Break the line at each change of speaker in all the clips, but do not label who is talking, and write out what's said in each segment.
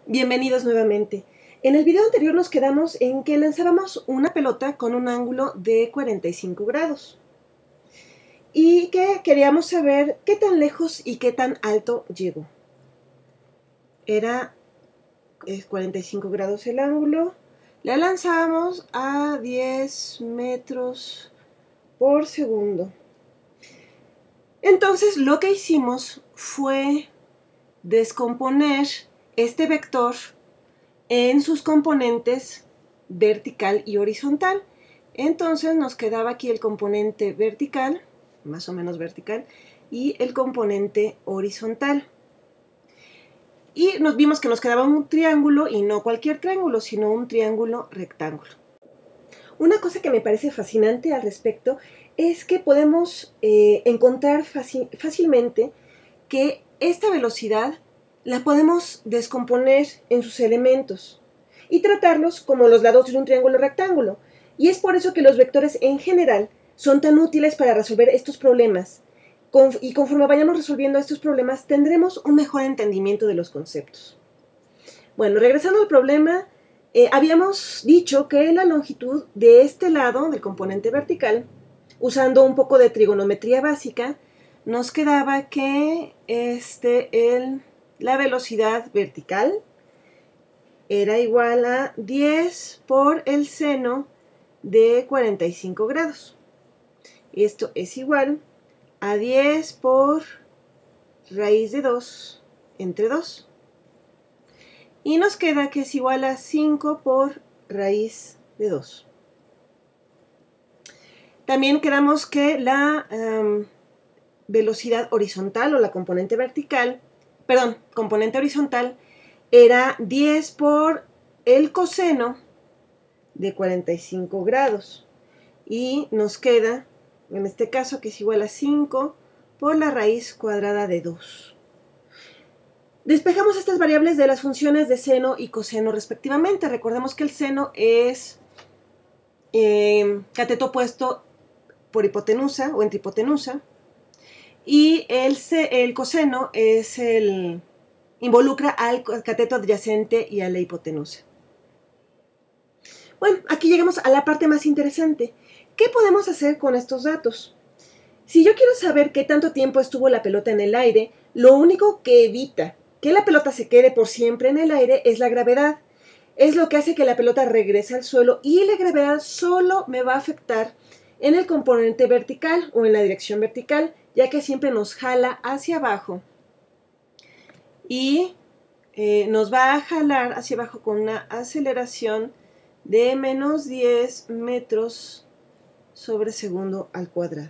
Bienvenidos nuevamente. En el video anterior nos quedamos en que lanzábamos una pelota con un ángulo de 45 grados y que queríamos saber qué tan lejos y qué tan alto llegó. Era 45 grados el ángulo, la lanzamos a 10 metros por segundo. Entonces lo que hicimos fue descomponer este vector en sus componentes vertical y horizontal. Entonces nos quedaba aquí el componente vertical, más o menos vertical, y el componente horizontal. Y nos vimos que nos quedaba un triángulo, y no cualquier triángulo, sino un triángulo rectángulo. Una cosa que me parece fascinante al respecto es que podemos encontrar fácilmente que esta velocidad la podemos descomponer en sus elementos y tratarlos como los lados de un triángulo rectángulo. Y es por eso que los vectores en general son tan útiles para resolver estos problemas. Y conforme vayamos resolviendo estos problemas, tendremos un mejor entendimiento de los conceptos. Bueno, regresando al problema, habíamos dicho que la longitud de este lado, del componente vertical, usando un poco de trigonometría básica, nos quedaba que la velocidad vertical era igual a 10 por el seno de 45 grados. Esto es igual a 10 por raíz de 2 entre 2. Y nos queda que es igual a 5 por raíz de 2. También quedamos que la velocidad horizontal o la componente horizontal era 10 por el coseno de 45 grados. Y nos queda, en este caso, que es igual a 5 por la raíz cuadrada de 2. Despejamos estas variables de las funciones de seno y coseno respectivamente. Recordemos que el seno es cateto opuesto por hipotenusa o entre hipotenusa. Y el coseno involucra al cateto adyacente y a la hipotenusa. Bueno, aquí llegamos a la parte más interesante. ¿Qué podemos hacer con estos datos? Si yo quiero saber qué tanto tiempo estuvo la pelota en el aire, lo único que evita que la pelota se quede por siempre en el aire es la gravedad. Es lo que hace que la pelota regrese al suelo, y la gravedad solo me va a afectar en el componente vertical o en la dirección vertical, ya que siempre nos jala hacia abajo y nos va a jalar hacia abajo con una aceleración de menos 10 metros sobre segundo al cuadrado.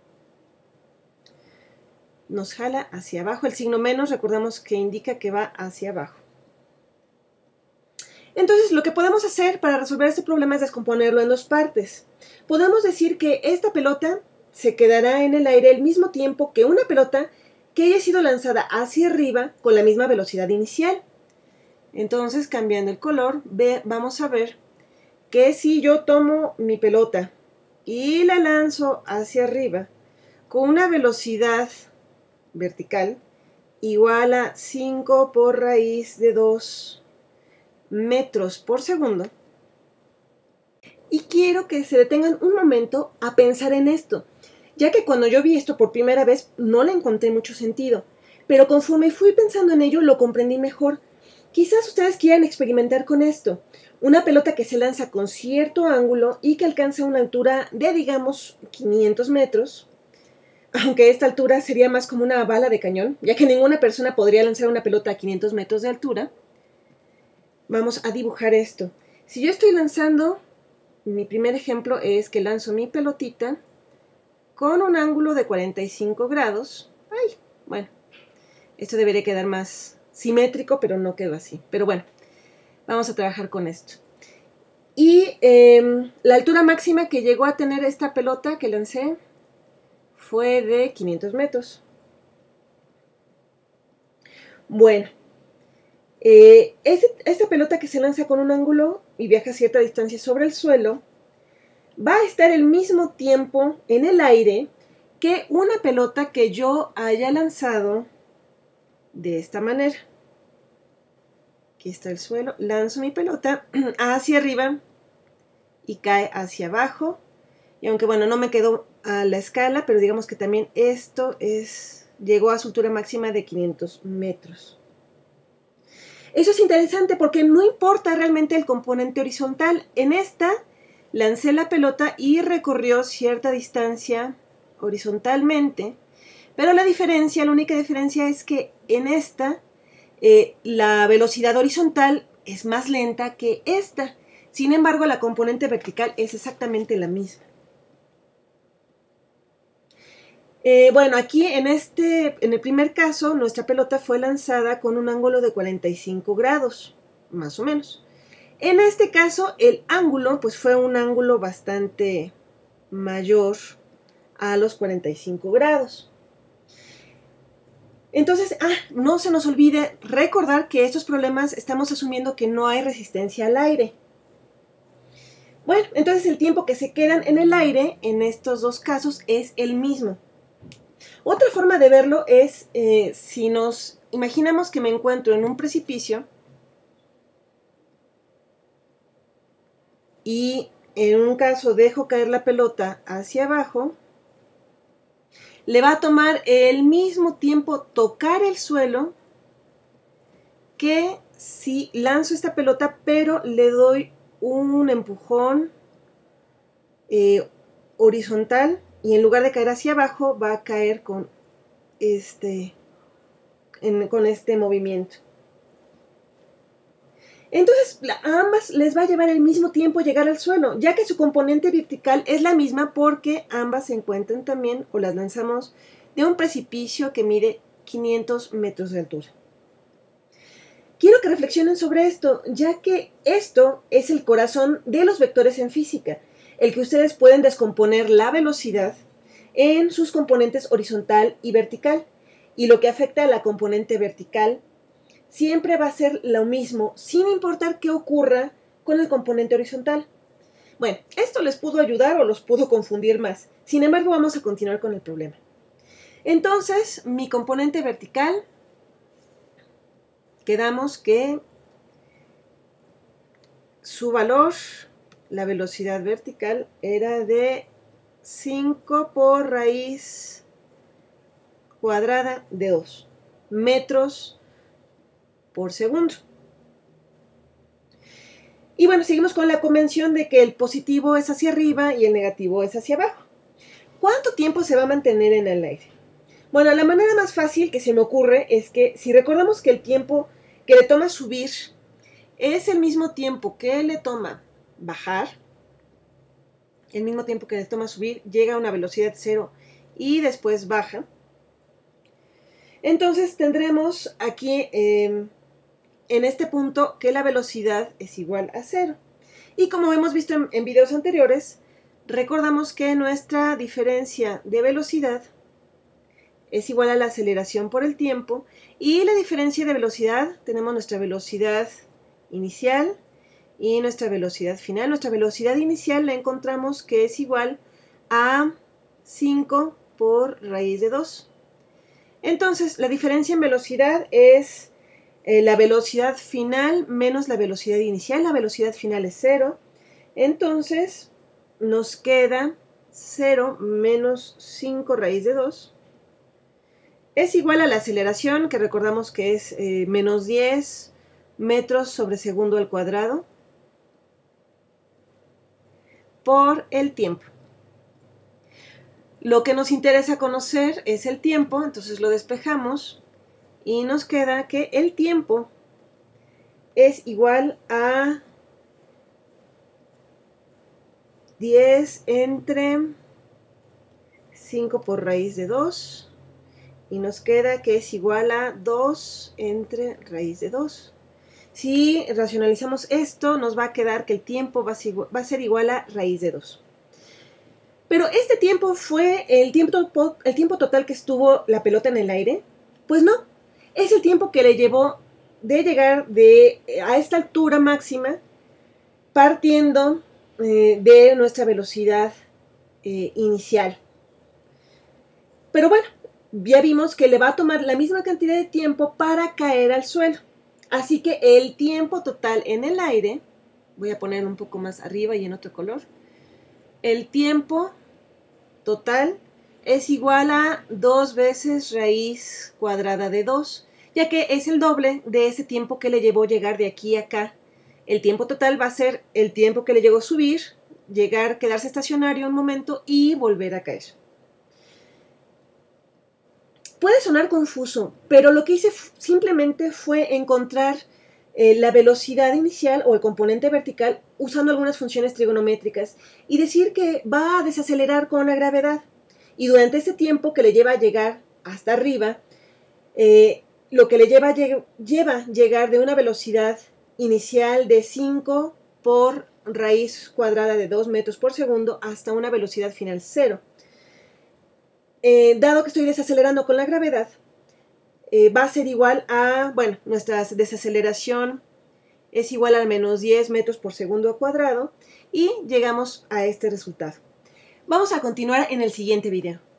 Nos jala hacia abajo. El signo menos, recordamos que indica que va hacia abajo. Entonces, lo que podemos hacer para resolver este problema es descomponerlo en dos partes. Podemos decir que esta pelota se quedará en el aire el mismo tiempo que una pelota que haya sido lanzada hacia arriba con la misma velocidad inicial. Entonces, cambiando el color, vamos a ver que si yo tomo mi pelota y la lanzo hacia arriba con una velocidad vertical igual a 5 por raíz de 2 metros por segundo, y quiero que se detengan un momento a pensar en esto, ya que cuando yo vi esto por primera vez no le encontré mucho sentido, pero conforme fui pensando en ello lo comprendí mejor. Quizás ustedes quieran experimentar con esto. Una pelota que se lanza con cierto ángulo y que alcanza una altura de, digamos, 500 metros, aunque esta altura sería más como una bala de cañón, ya que ninguna persona podría lanzar una pelota a 500 metros de altura. Vamos a dibujar esto. Si yo estoy lanzando, mi primer ejemplo es que lanzo mi pelotita con un ángulo de 45 grados. Ay, bueno, esto debería quedar más simétrico, pero no quedó así. Pero bueno, vamos a trabajar con esto. Y la altura máxima que llegó a tener esta pelota que lancé fue de 500 metros. Bueno, esta pelota que se lanza con un ángulo y viaja a cierta distancia sobre el suelo va a estar el mismo tiempo en el aire que una pelota que yo haya lanzado de esta manera, Aquí está el suelo. Lanzo mi pelota hacia arriba y cae hacia abajo. Y aunque bueno, no me quedó a la escala, pero digamos que también esto llegó a su altura máxima de 500 metros. Eso es interesante porque no importa realmente el componente horizontal. En esta lancé la pelota y recorrió cierta distancia horizontalmente, pero la única diferencia es que en esta la velocidad horizontal es más lenta que esta. Sin embargo, la componente vertical es exactamente la misma. Bueno, aquí en el primer caso, nuestra pelota fue lanzada con un ángulo de 45 grados, más o menos. En este caso, el ángulo, pues fue un ángulo bastante mayor a los 45 grados. Entonces, no se nos olvide recordar que estos problemas estamos asumiendo que no hay resistencia al aire. Bueno, entonces el tiempo que se quedan en el aire en estos dos casos es el mismo. Otra forma de verlo es si nos imaginamos que me encuentro en un precipicio y en un caso dejo caer la pelota hacia abajo, le va a tomar el mismo tiempo tocar el suelo que si lanzo esta pelota pero le doy un empujón horizontal y en lugar de caer hacia abajo va a caer con este movimiento. Entonces a ambas les va a llevar el mismo tiempo llegar al suelo, ya que su componente vertical es la misma porque ambas se encuentran también o las lanzamos de un precipicio que mide 500 metros de altura. Quiero que reflexionen sobre esto, ya que esto es el corazón de los vectores en física, el que ustedes pueden descomponer la velocidad en sus componentes horizontal y vertical, y lo que afecta a la componente vertical siempre va a ser lo mismo, sin importar qué ocurra con el componente horizontal. Bueno, esto les pudo ayudar o los pudo confundir más. Sin embargo, vamos a continuar con el problema. Entonces, mi componente vertical, quedamos que su valor, la velocidad vertical, era de 5 por raíz cuadrada de 2 metros por segundo. Y bueno, seguimos con la convención de que el positivo es hacia arriba y el negativo es hacia abajo. ¿Cuánto tiempo se va a mantener en el aire? Bueno, la manera más fácil que se me ocurre es que si recordamos que el tiempo que le toma subir es el mismo tiempo que le toma bajar, el mismo tiempo que le toma subir, llega a una velocidad cero y después baja. Entonces tendremos aquí en este punto que la velocidad es igual a cero. Y como hemos visto en videos anteriores, recordamos que nuestra diferencia de velocidad es igual a la aceleración por el tiempo, y la diferencia de velocidad, tenemos nuestra velocidad inicial y nuestra velocidad final. Nuestra velocidad inicial la encontramos que es igual a 5 por raíz de 2. Entonces, la diferencia en velocidad es la velocidad final menos la velocidad inicial. La velocidad final es 0. Entonces, nos queda 0 menos 5 raíz de 2. Es igual a la aceleración, que recordamos que es menos 10 metros sobre segundo al cuadrado, por el tiempo. Lo que nos interesa conocer es el tiempo, entonces lo despejamos y nos queda que el tiempo es igual a 10 entre 5 por raíz de 2. Y nos queda que es igual a 2 entre raíz de 2. Si racionalizamos esto, nos va a quedar que el tiempo va a ser igual a raíz de 2. Pero este tiempo fue el tiempo total que estuvo la pelota en el aire. Pues no, es el tiempo que le llevó de llegar a esta altura máxima, partiendo de nuestra velocidad inicial. Pero bueno, ya vimos que le va a tomar la misma cantidad de tiempo para caer al suelo. Así que el tiempo total en el aire, voy a poner un poco más arriba y en otro color, el tiempo total es igual a 2 veces raíz cuadrada de 2, ya que es el doble de ese tiempo que le llevó llegar de aquí a acá. El tiempo total va a ser el tiempo que le llevó subir, llegar, quedarse estacionario un momento y volver a caer. Puede sonar confuso, pero lo que hice simplemente fue encontrar la velocidad inicial o el componente vertical usando algunas funciones trigonométricas y decir que va a desacelerar con la gravedad. Y durante ese tiempo que le lleva a llegar hasta arriba, lo que le lleva llegar de una velocidad inicial de 5 por raíz cuadrada de 2 metros por segundo hasta una velocidad final 0. Dado que estoy desacelerando con la gravedad, va a ser igual a, bueno, nuestra desaceleración es igual a menos 10 metros por segundo al cuadrado y llegamos a este resultado. Vamos a continuar en el siguiente video.